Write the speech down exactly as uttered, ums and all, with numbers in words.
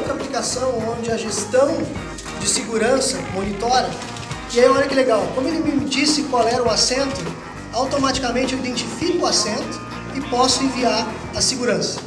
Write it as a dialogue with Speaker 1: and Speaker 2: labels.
Speaker 1: outra aplicação onde a gestão de segurança monitora. E aí olha que legal, como ele me disse qual era o assento, automaticamente eu identifico o assento e posso enviar a segurança.